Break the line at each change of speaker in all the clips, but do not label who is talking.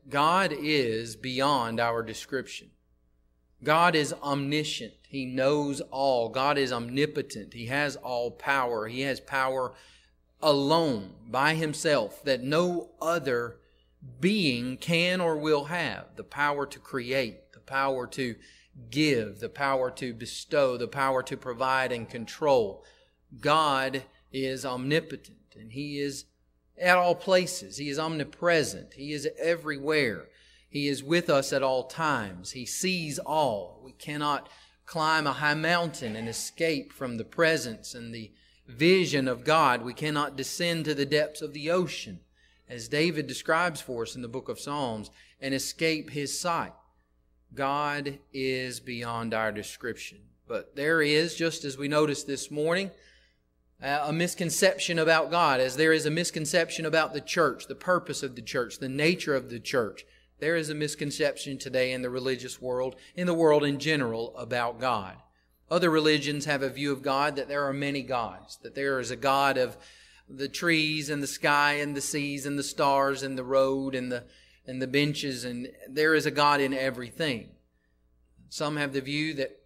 God is beyond our description. God is omniscient. He knows all. God is omnipotent. He has all power. He has power alone by Himself that no other being can or will have. The power to create, the power to give, the power to bestow, the power to provide and control. God is omnipotent, and He is at all places. He is omnipresent. He is everywhere. He is with us at all times. He sees all. We cannot climb a high mountain and escape from the presence and the vision of God. We cannot descend to the depths of the ocean, as David describes for us in the book of Psalms, and escape His sight. God is beyond our description. But there is, just as we noticed this morning, a misconception about God, as there is a misconception about the church, the purpose of the church, the nature of the church. There is a misconception today in the religious world, in the world in general, about God. Other religions have a view of God that there are many gods, that there is a God of the trees and the sky and the seas and the stars and the road and the benches, and there is a God in everything. Some have the view that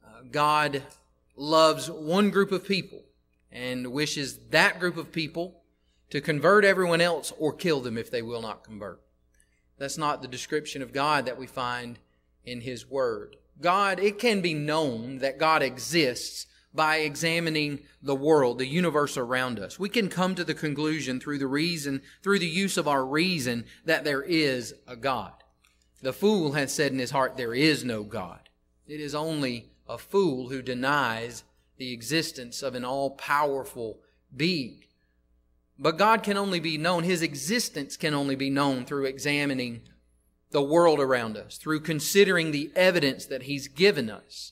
God loves one group of people and wishes that group of people to convert everyone else or kill them if they will not convert. That's not the description of God that we find in His Word. God, it can be known that God exists by examining the world, the universe around us. We can come to the conclusion through the use of our reason, that there is a God. The fool has said in his heart, there is no God. It is only a fool who denies the existence of an all-powerful being. But God can only be known, His existence can only be known through examining the world around us, through considering the evidence that He's given us.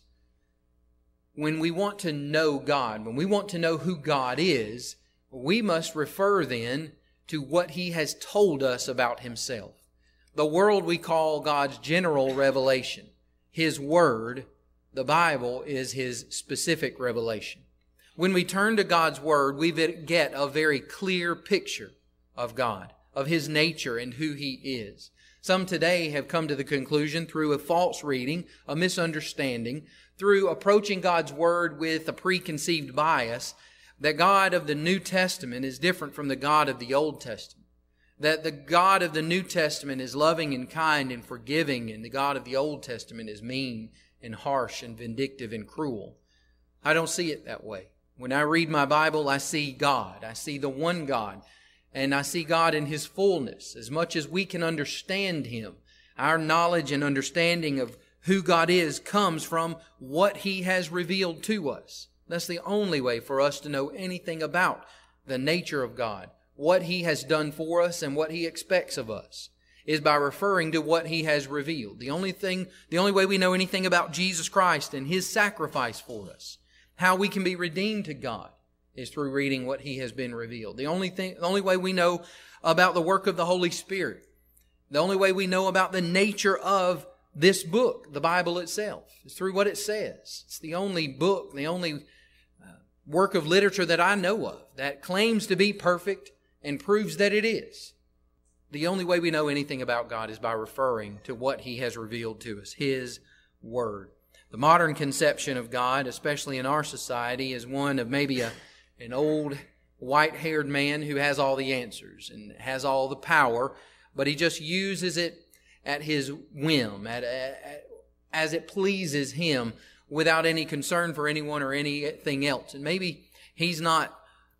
When we want to know God, when we want to know who God is, we must refer then to what He has told us about Himself. The world we call God's general revelation. His Word, the Bible, is His specific revelation. When we turn to God's Word, we get a very clear picture of God, of His nature and who He is. Some today have come to the conclusion through a false reading, a misunderstanding, through approaching God's Word with a preconceived bias, that God of the New Testament is different from the God of the Old Testament. That the God of the New Testament is loving and kind and forgiving, and the God of the Old Testament is mean and harsh and vindictive and cruel. I don't see it that way. When I read my Bible, I see God. I see the one God. And I see God in His fullness. As much as we can understand Him, our knowledge and understanding of who God is comes from what He has revealed to us. That's the only way for us to know anything about the nature of God, what He has done for us and what He expects of us, is by referring to what He has revealed. The only way we know anything about Jesus Christ and His sacrifice for us, how we can be redeemed to God, is through reading what He has been revealed. The only way we know about the work of the Holy Spirit, the only way we know about the nature of this book, the Bible itself, is through what it says. It's the only book, the only work of literature that I know of that claims to be perfect and proves that it is. The only way we know anything about God is by referring to what He has revealed to us, His Word. The modern conception of God, especially in our society, is one of maybe an old white-haired man who has all the answers and has all the power, but he just uses it at his whim, as it pleases him, without any concern for anyone or anything else. And maybe he's not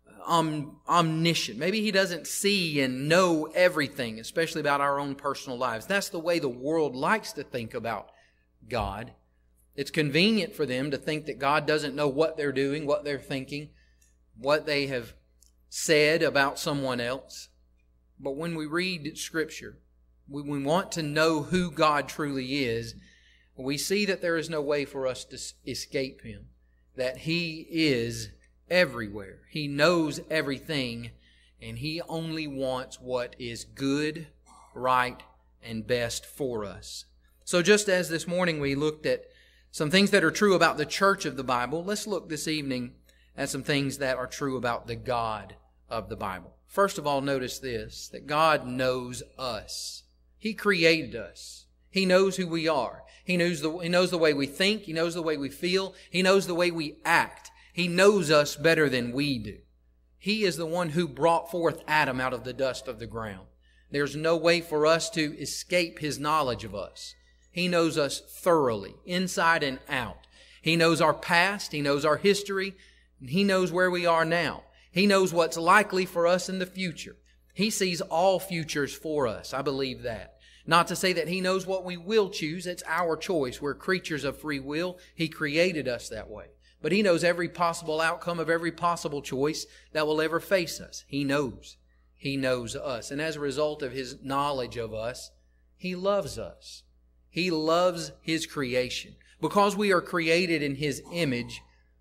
omniscient. Maybe he doesn't see and know everything, especially about our own personal lives. That's the way the world likes to think about God. It's convenient for them to think that God doesn't know what they're doing, what they're thinking, what they have said about someone else. But when we read Scripture, when we want to know who God truly is, we see that there is no way for us to escape Him, that He is everywhere. He knows everything, and He only wants what is good, right, and best for us. So just as this morning we looked at some things that are true about the church of the Bible, let's look this evening at some things that are true about the God of the Bible. First of all, notice this, that God knows us. He created us. He knows who we are. He knows the way we think. He knows the way we feel. He knows the way we act. He knows us better than we do. He is the one who brought forth Adam out of the dust of the ground. There's no way for us to escape His knowledge of us. He knows us thoroughly, inside and out. He knows our past. He knows our history. And He knows where we are now. He knows what's likely for us in the future. He sees all futures for us. I believe that. Not to say that He knows what we will choose. It's our choice. We're creatures of free will. He created us that way. But He knows every possible outcome of every possible choice that will ever face us. He knows. He knows us. And as a result of His knowledge of us, He loves us. He loves His creation. Because we are created in His image,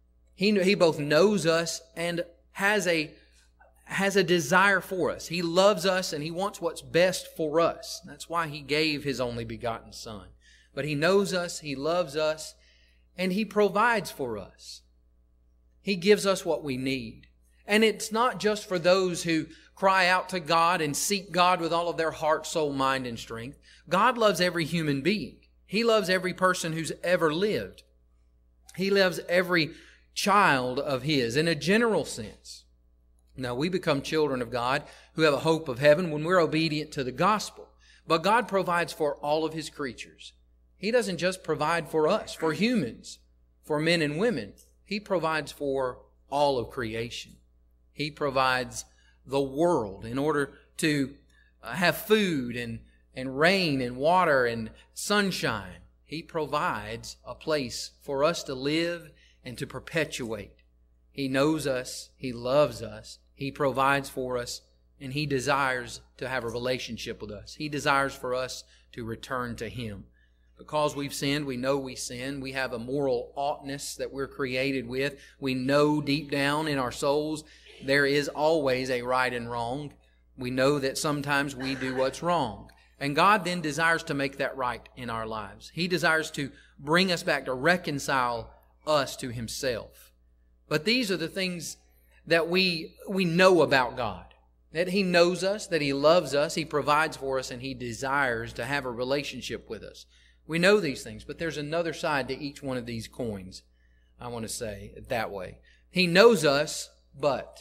He both knows us and has a desire for us. He loves us and He wants what's best for us. That's why He gave His only begotten Son. But He knows us, He loves us, and He provides for us. He gives us what we need. And it's not just for those who cry out to God and seek God with all of their heart, soul, mind, and strength. God loves every human being. He loves every person who's ever lived. He loves every child of His in a general sense. Now, we become children of God who have a hope of heaven when we're obedient to the gospel. But God provides for all of His creatures. He doesn't just provide for us, for humans, for men and women. He provides for all of creation. He provides the world in order to have food and rain and water and sunshine. He provides a place for us to live and to perpetuate. He knows us. He loves us. He provides for us, and He desires to have a relationship with us. He desires for us to return to Him. Because we've sinned, we know we sin. We have a moral oughtness that we're created with. We know deep down in our souls there is always a right and wrong. We know that sometimes we do what's wrong. And God then desires to make that right in our lives. He desires to bring us back, to reconcile us to Himself. But these are the things that we know about God. That He knows us, that He loves us, He provides for us, and He desires to have a relationship with us. We know these things, but there's another side to each one of these coins, I want to say it that way. He knows us, but.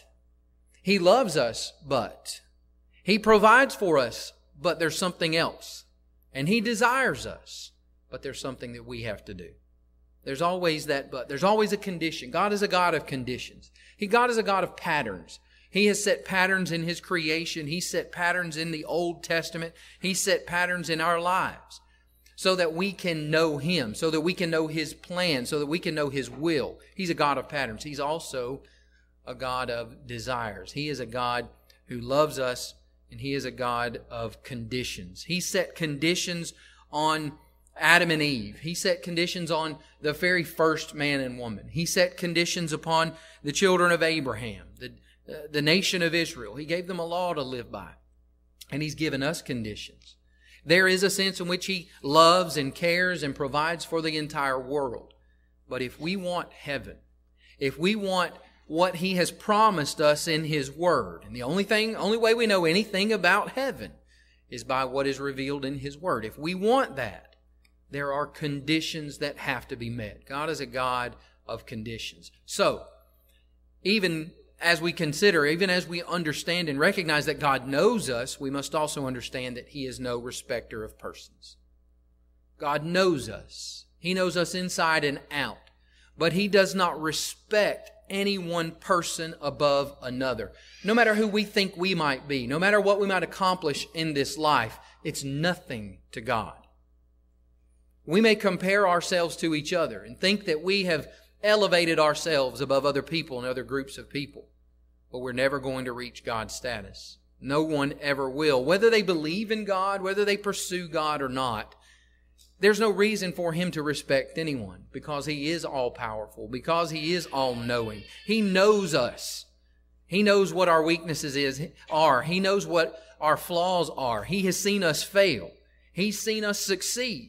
He loves us, but. He provides for us, but there's something else. And He desires us, but there's something that we have to do. There's always that but. There's always a condition. God is a God of conditions. God is a God of patterns. He has set patterns in His creation. He set patterns in the Old Testament. He set patterns in our lives so that we can know Him, so that we can know His plan, so that we can know His will. He's a God of patterns. He's also a God of desires. He is a God who loves us, and He is a God of conditions. He set conditions on Adam and Eve. He set conditions on the very first man and woman. He set conditions upon the children of Abraham, the nation of Israel. He gave them a law to live by. And He's given us conditions. There is a sense in which He loves and cares and provides for the entire world. But if we want heaven, if we want what He has promised us in His Word, and the only way we know anything about heaven is by what is revealed in His Word. If we want that, there are conditions that have to be met. God is a God of conditions. So, even as we consider, even as we understand and recognize that God knows us, we must also understand that He is no respecter of persons. God knows us. He knows us inside and out. But He does not respect any one person above another. No matter who we think we might be, no matter what we might accomplish in this life, it's nothing to God. We may compare ourselves to each other and think that we have elevated ourselves above other people and other groups of people. But we're never going to reach God's status. No one ever will. Whether they believe in God, whether they pursue God or not, there's no reason for Him to respect anyone because He is all-powerful, because He is all-knowing. He knows us. He knows what our weaknesses are. He knows what our flaws are. He has seen us fail. He's seen us succeed.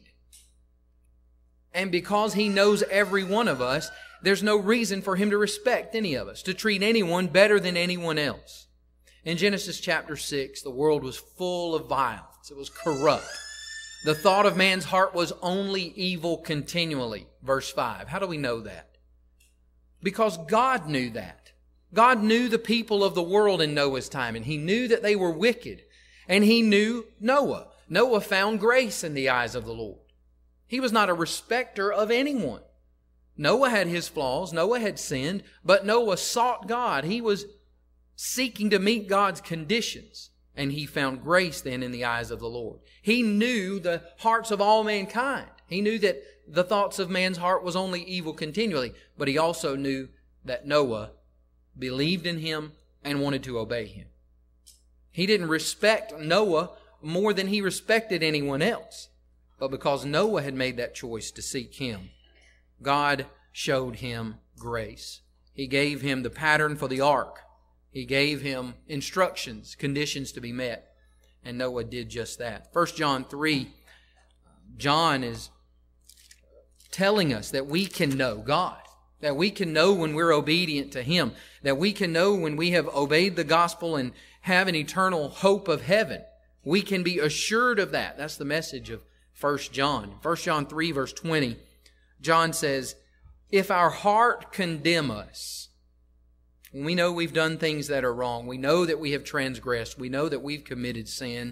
And because He knows every one of us, there's no reason for Him to respect any of us, to treat anyone better than anyone else. In Genesis chapter 6, the world was full of violence. thoughts. It was corrupt. The thought of man's heart was only evil continually. Verse 5. How do we know that? Because God knew that. God knew the people of the world in Noah's time, and He knew that they were wicked. And He knew Noah. Noah found grace in the eyes of the Lord. He was not a respecter of anyone. Noah had his flaws. Noah had sinned, but Noah sought God. He was seeking to meet God's conditions, and he found grace then in the eyes of the Lord. He knew the hearts of all mankind. He knew that the thoughts of man's heart was only evil continually, but he also knew that Noah believed in Him and wanted to obey Him. He didn't respect Noah more than he respected anyone else. But because Noah had made that choice to seek Him, God showed him grace. He gave him the pattern for the ark. He gave him instructions, conditions to be met. And Noah did just that. 1 John 3, John is telling us that we can know God. That we can know when we're obedient to Him. That we can know when we have obeyed the gospel and have an eternal hope of heaven. We can be assured of that. That's the message of 1 John. 1 John 3 verse 20, John says, if our heart condemn us, when we know we've done things that are wrong, we know that we have transgressed, we know that we've committed sin,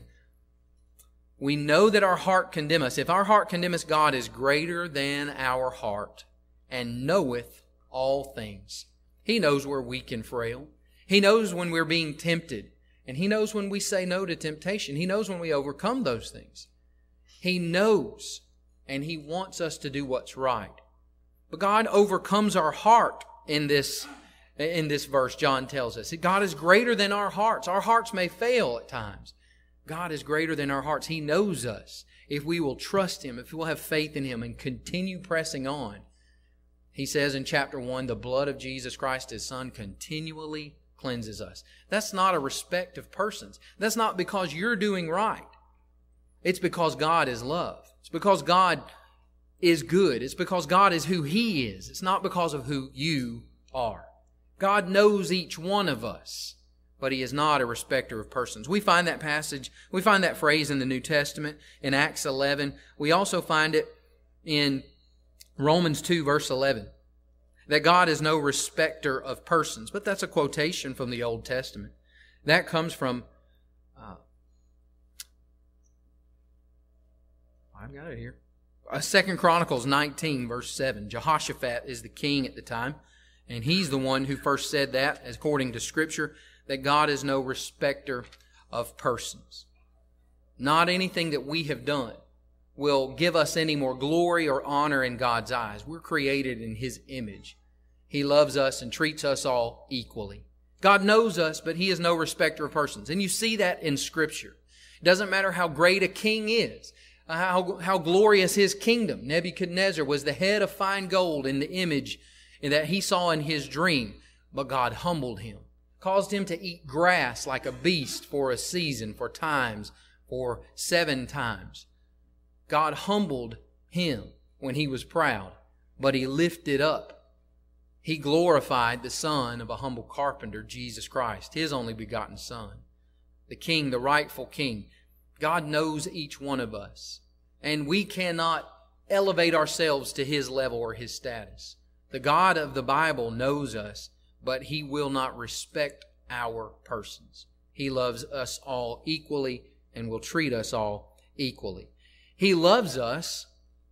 we know that our heart condemn us. If our heart condemn us, God is greater than our heart and knoweth all things. He knows we're weak and frail. He knows when we're being tempted. And He knows when we say no to temptation. He knows when we overcome those things. He knows, and He wants us to do what's right. But God overcomes our heart in this verse, John tells us. God is greater than our hearts. Our hearts may fail at times. God is greater than our hearts. He knows us. If we will trust Him, if we will have faith in Him and continue pressing on. He says in chapter 1, the blood of Jesus Christ, His Son, continually cleanses us. That's not a respect of persons. That's not because you're doing right. It's because God is love. It's because God is good. It's because God is who He is. It's not because of who you are. God knows each one of us, but He is not a respecter of persons. We find that passage, we find that phrase in the New Testament, in Acts 11. We also find it in Romans 2 verse 11. That God is no respecter of persons. But that's a quotation from the Old Testament. That comes from, I've got it here. 2 Chronicles 19 verse 7. Jehoshaphat is the king at the time. And he's the one who first said that, according to Scripture, that God is no respecter of persons. Not anything that we have done will give us any more glory or honor in God's eyes. We're created in His image. He loves us and treats us all equally. God knows us, but He is no respecter of persons. And you see that in Scripture. It doesn't matter how great a king is, how glorious his kingdom. Nebuchadnezzar was the head of fine gold in the image that he saw in his dream. But God humbled him, caused him to eat grass like a beast for a season, for times, for 7 times. God humbled him when he was proud, but He lifted up. He glorified the Son of a humble carpenter, Jesus Christ, His only begotten Son. The King, the rightful King. God knows each one of us, and we cannot elevate ourselves to His level or His status. The God of the Bible knows us, but He will not respect our persons. He loves us all equally and will treat us all equally. He loves us,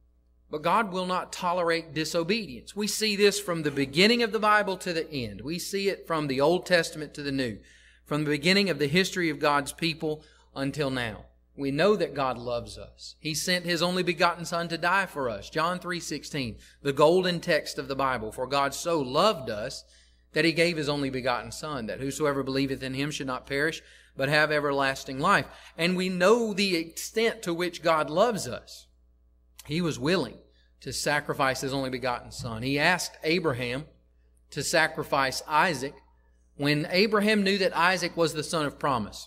but God will not tolerate disobedience. We see this from the beginning of the Bible to the end. We see it from the Old Testament to the New, from the beginning of the history of God's people until now. We know that God loves us. He sent His only begotten Son to die for us. John 3:16, the golden text of the Bible. For God so loved us that He gave His only begotten Son, that whosoever believeth in Him should not perish, but have everlasting life. And we know the extent to which God loves us. He was willing to sacrifice His only begotten Son. He asked Abraham to sacrifice Isaac when Abraham knew that Isaac was the son of promise,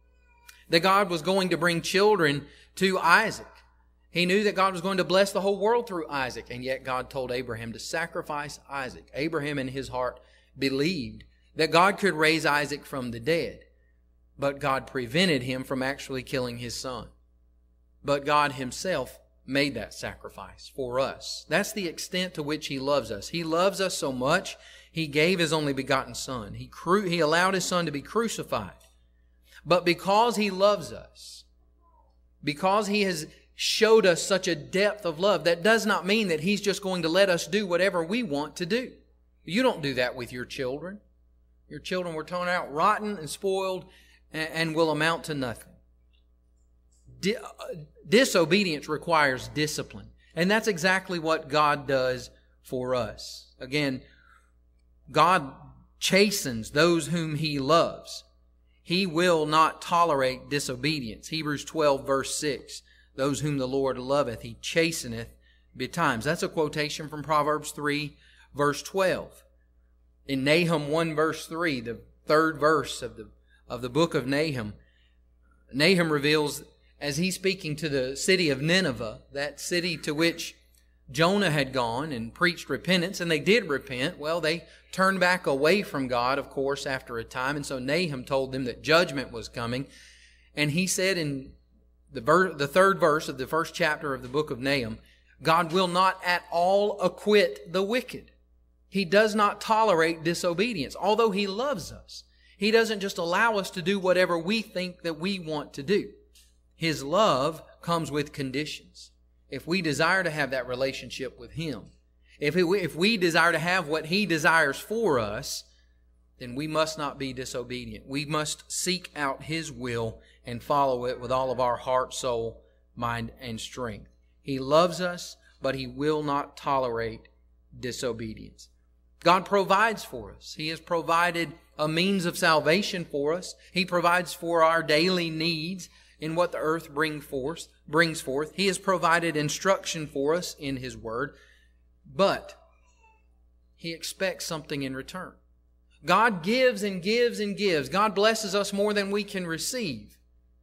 that God was going to bring children to Isaac. He knew that God was going to bless the whole world through Isaac, and yet God told Abraham to sacrifice Isaac. Abraham in his heart believed that God could raise Isaac from the dead, but God prevented him from actually killing his son. but God Himself made that sacrifice for us. That's the extent to which He loves us. He loves us so much, He gave His only begotten Son. He allowed His Son to be crucified. But because He loves us, because He has showed us such a depth of love, that does not mean that He's just going to let us do whatever we want to do. You don't do that with your children. Your children will turn out rotten and spoiled and will amount to nothing. Disobedience requires discipline. And that's exactly what God does for us. Again, God chastens those whom He loves. He will not tolerate disobedience. Hebrews 12 verse 6. Those whom the Lord loveth, He chasteneth betimes. That's a quotation from Proverbs 3 verse 12. In Nahum 1 verse 3, the third verse of the book of Nahum, Nahum reveals, as he's speaking to the city of Nineveh, that city to which Jonah had gone and preached repentance, and they did repent. Well, they turned back away from God, of course, after a time, and so Nahum told them that judgment was coming. And he said in the third verse of the first chapter of the book of Nahum, God will not at all acquit the wicked. He does not tolerate disobedience. Although He loves us, He doesn't just allow us to do whatever we think that we want to do. His love comes with conditions. If we desire to have that relationship with Him, if we desire to have what He desires for us, then we must not be disobedient. We must seek out His will and follow it with all of our heart, soul, mind, and strength. He loves us, but He will not tolerate disobedience. God provides for us. He has provided a means of salvation for us. He provides for our daily needs in what the earth brings forth. He has provided instruction for us in His Word, but He expects something in return. God gives and gives and gives. God blesses us more than we can receive.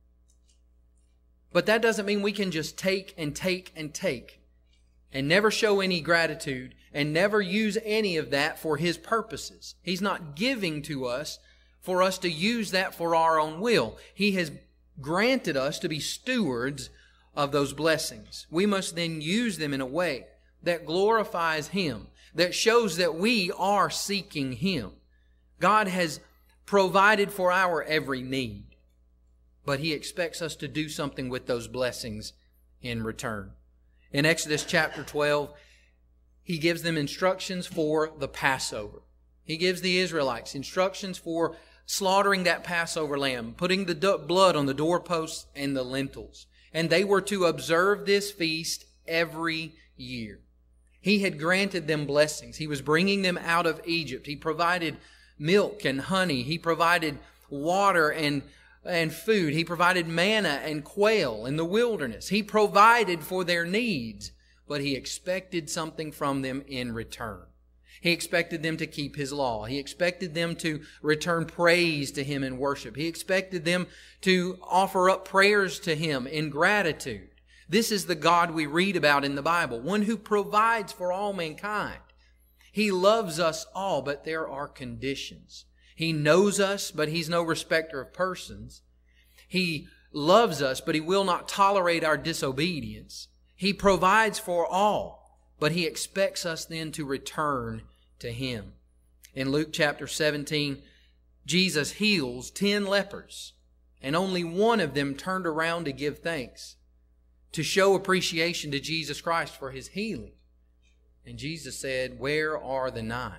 But that doesn't mean we can just take and take and take and never show any gratitude and never use any of that for His purposes. He's not giving to us for us to use that for our own will. He has granted us to be stewards of those blessings. We must then use them in a way that glorifies Him, that shows that we are seeking Him. God has provided for our every need, but He expects us to do something with those blessings in return. In Exodus chapter 12, He gives them instructions for the Passover. He gives the Israelites instructions for slaughtering that Passover lamb, putting the blood on the doorposts and the lintels. And they were to observe this feast every year. He had granted them blessings. He was bringing them out of Egypt. He provided milk and honey. He provided water and food. He provided manna and quail in the wilderness. He provided for their needs, but He expected something from them in return. He expected them to keep His law. He expected them to return praise to Him in worship. He expected them to offer up prayers to Him in gratitude. This is the God we read about in the Bible, one who provides for all mankind. He loves us all, but there are conditions. He knows us, but He's no respecter of persons. He loves us, but He will not tolerate our disobedience. He provides for all, but He expects us then to return to Him. In Luke chapter 17, Jesus heals 10 lepers, and only one of them turned around to give thanks, to show appreciation to Jesus Christ for His healing. And Jesus said, "Where are the 9?"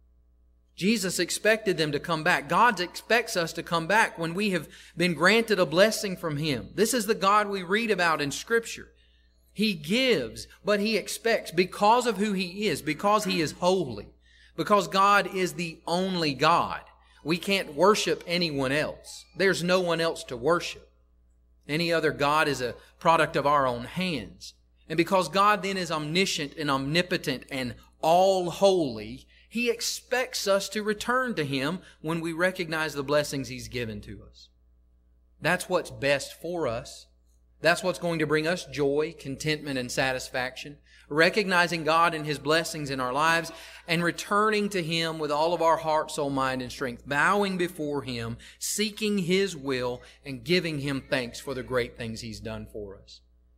Jesus expected them to come back. God expects us to come back when we have been granted a blessing from Him. This is the God we read about in Scripture. He gives, but He expects because of who He is, because He is holy, because God is the only God. We can't worship anyone else. There's no one else to worship. Any other God is a product of our own hands. And because God then is omniscient and omnipotent and all holy, He expects us to return to Him when we recognize the blessings He's given to us. That's what's best for us. That's what's going to bring us joy, contentment, and satisfaction. Recognizing God and His blessings in our lives and returning to Him with all of our heart, soul, mind, and strength. Bowing before Him, seeking His will, and giving Him thanks for the great things He's done for us.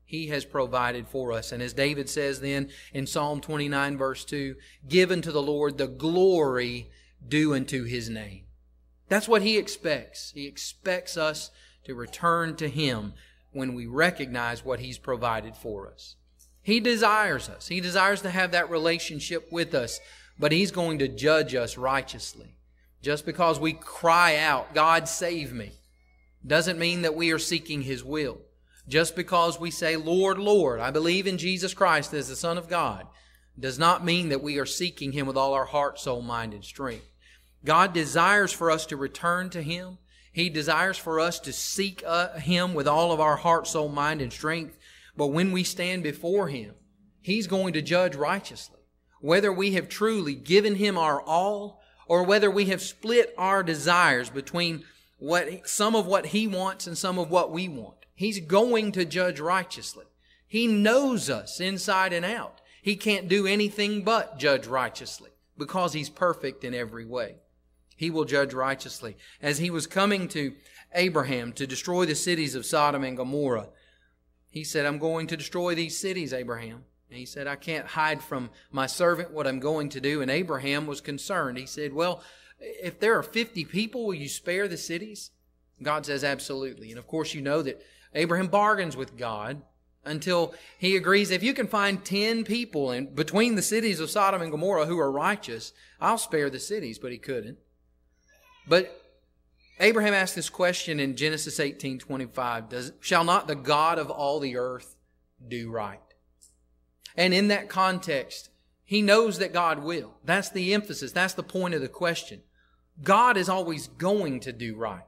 He has provided for us. And as David says then in Psalm 29 verse 2, give unto the Lord the glory due unto His name. That's what He expects. He expects us to return to Him when we recognize what He's provided for us. He desires us. He desires to have that relationship with us, but He's going to judge us righteously. Just because we cry out, God save me, doesn't mean that we are seeking His will. Just because we say, Lord, Lord, I believe in Jesus Christ as the Son of God, does not mean that we are seeking Him with all our heart, soul, mind, and strength. God desires for us to return to Him. He desires for us to seek Him with all of our heart, soul, mind, and strength. But when we stand before Him, He's going to judge righteously. Whether we have truly given Him our all, or whether we have split our desires between some of what He wants and some of what we want. He's going to judge righteously. He knows us inside and out. He can't do anything but judge righteously because He's perfect in every way. He will judge righteously. As He was coming to Abraham to destroy the cities of Sodom and Gomorrah, He said, I'm going to destroy these cities, Abraham. And He said, I can't hide from my servant what I'm going to do. And Abraham was concerned. He said, well, if there are 50 people, will you spare the cities? God says, absolutely. And of course, you know that Abraham bargains with God until he agrees, if you can find 10 people in between the cities of Sodom and Gomorrah who are righteous, I'll spare the cities. But he couldn't. But Abraham asked this question in Genesis 18:25, shall not the God of all the earth do right? And in that context, he knows that God will. That's the emphasis. That's the point of the question. God is always going to do right.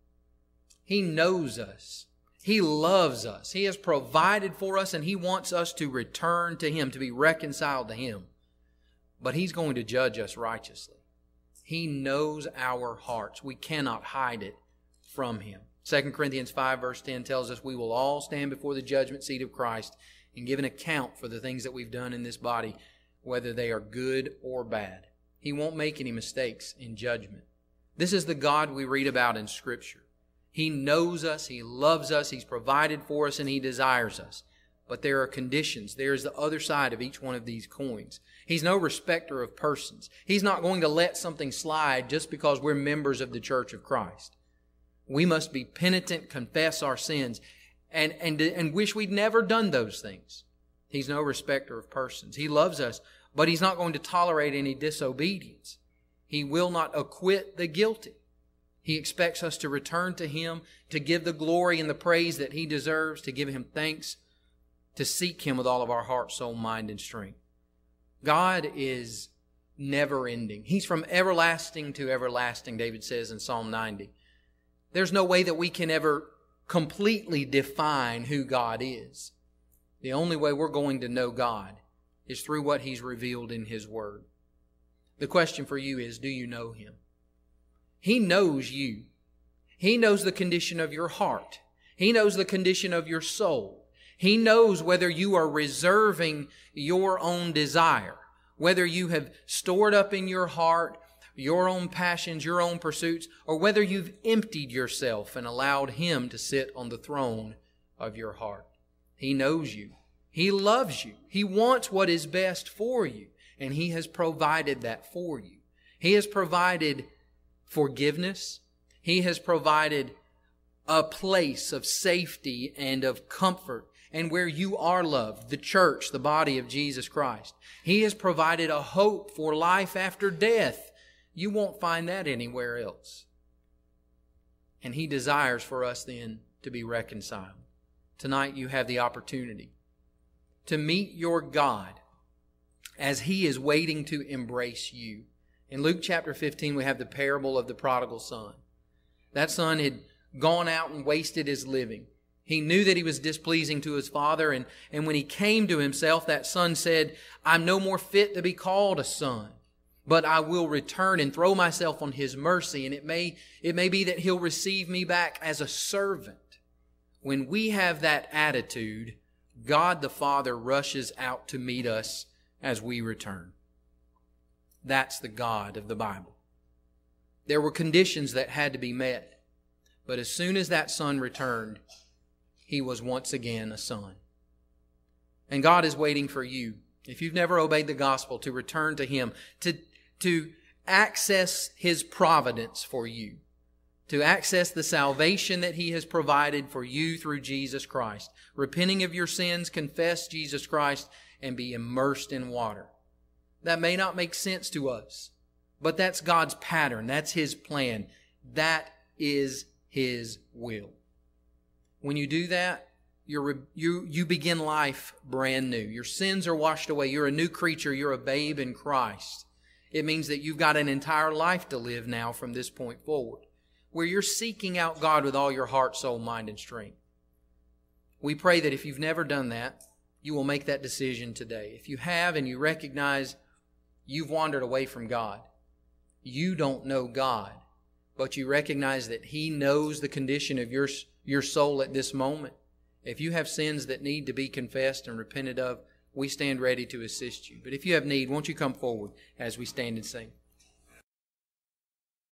He knows us. He loves us. He has provided for us, and He wants us to return to Him, to be reconciled to Him. But He's going to judge us righteously. He knows our hearts. We cannot hide it from Him. 2 Corinthians 5 verse 10 tells us we will all stand before the judgment seat of Christ and give an account for the things that we've done in this body, whether they are good or bad. He won't make any mistakes in judgment. This is the God we read about in Scripture. He knows us, He loves us, He's provided for us, and He desires us. But there are conditions. There is the other side of each one of these coins. He's no respecter of persons. He's not going to let something slide just because we're members of the Church of Christ. We must be penitent, confess our sins, and wish we'd never done those things. He's no respecter of persons. He loves us, but He's not going to tolerate any disobedience. He will not acquit the guilty. He expects us to return to Him, to give the glory and the praise that He deserves, to give Him thanks, to seek Him with all of our heart, soul, mind, and strength. God is never ending. He's from everlasting to everlasting, David says in Psalm 90. There's no way that we can ever completely define who God is. The only way we're going to know God is through what He's revealed in His Word. The question for you is, do you know Him? He knows you. He knows the condition of your heart. He knows the condition of your soul. He knows whether you are reserving your own desire, whether you have stored up in your heart your own passions, your own pursuits, or whether you've emptied yourself and allowed Him to sit on the throne of your heart. He knows you. He loves you. He wants what is best for you, and He has provided that for you. He has provided forgiveness. He has provided a place of safety and of comfort, and where you are loved, the church, the body of Jesus Christ. He has provided a hope for life after death. You won't find that anywhere else. And He desires for us then to be reconciled. Tonight you have the opportunity to meet your God as He is waiting to embrace you. In Luke chapter 15, we have the parable of the prodigal son. That son had gone out and wasted his living. He knew that he was displeasing to his father, and when he came to himself, that son said, I'm no more fit to be called a son, but I will return and throw myself on His mercy, and it may be that He'll receive me back as a servant. When we have that attitude, God the Father rushes out to meet us as we return. That's the God of the Bible. There were conditions that had to be met, but as soon as that son returned, he was once again a son. And God is waiting for you, if you've never obeyed the gospel, to return to Him, to access His providence for you, to access the salvation that He has provided for you through Jesus Christ. Repenting of your sins, confess Jesus Christ, and be immersed in water. That may not make sense to us, but that's God's pattern. That's His plan. That is His will. When you do that, you begin life brand new. Your sins are washed away. You're a new creature. You're a babe in Christ. It means that you've got an entire life to live now from this point forward, where you're seeking out God with all your heart, soul, mind, and strength. We pray that if you've never done that, you will make that decision today. If you have and you recognize you've wandered away from God, you don't know God, but you recognize that He knows the condition of your soul at this moment. If you have sins that need to be confessed and repented of, we stand ready to assist you. But if you have need, won't you come forward as we stand and sing?